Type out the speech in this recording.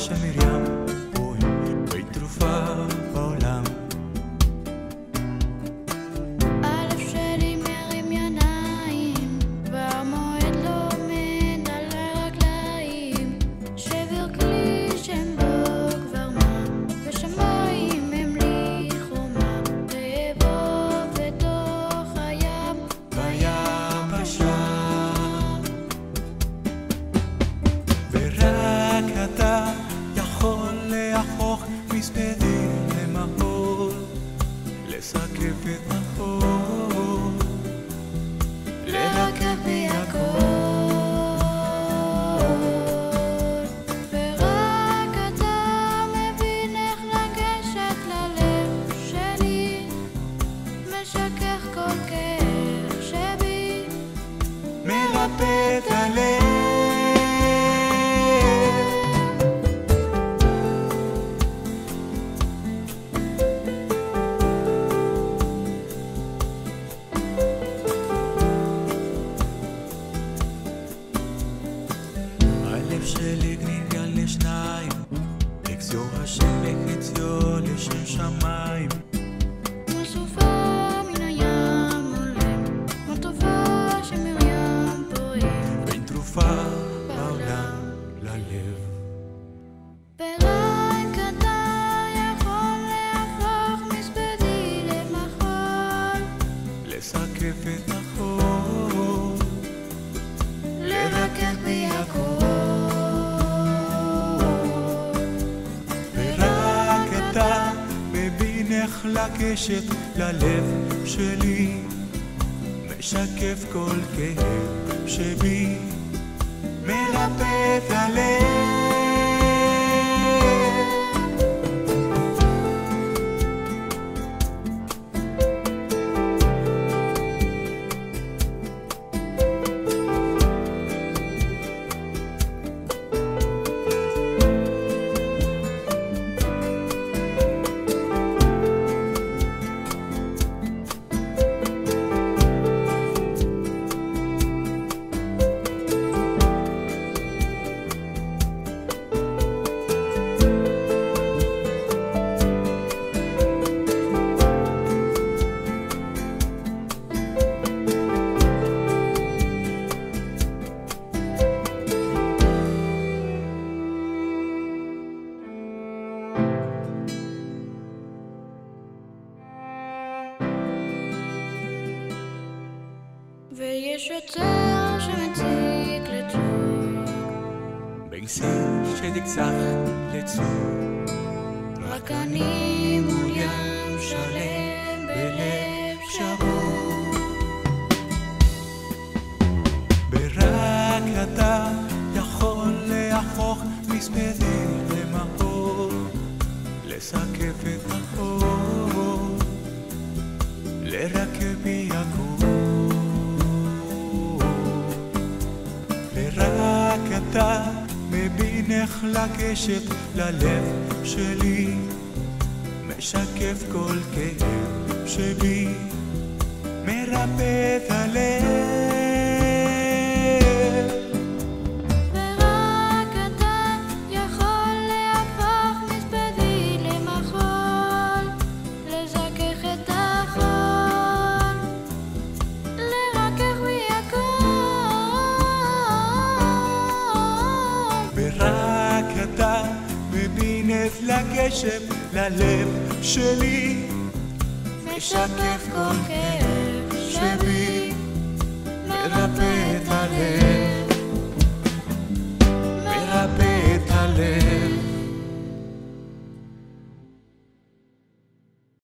של מרים, אוי, אין תרופה בעולם. הלב שלי מרים ידיים, והמועד לא עומד על הרגליים. שבר כלי שם בו כבר מה, ושמיים הם לי חומה. ואבוא בתוך הים, ביבשה, ורק אתה יכול להפוך מספדי למחול, לסקף את החול, לרכב בי הכל. ורק אתה מבין איך לגשת ללב שלי, משכך כל כאב שבי, מרפא את הלב. הלב שלי גנגל לשניים, חציו השם וחציו לשם שמיים. כמו סופה מן הים עולה, כמו טובה שמרים פועם. אין תרופה בעולם ללב. ורק אתה יכול להפוך מספדי למחול, לסקף את החול, לרכך בי הכל. ורק אתה מבין איך לגשת ללב שלי, משקף כל כאב שבי, מרפא את הלב. ויש יותר שמציק לצור, ביסים שתקצח לצור, רק אני מול ים שלם בלב שבור. ורק אתה יכול להפוך מספדי למחול, לסקף את החול, לרכב בי הכל. ורק אתה מבין איך לגשת ללב שלי, משקף כל כאב שבי, מרפא את הלב. ורק אתה יכול להפוך מספדי למחול, לזכך את החול, לרכך בי הכל. ורק אתה מבין איך לגשת ללב שלי, משקף כל כאב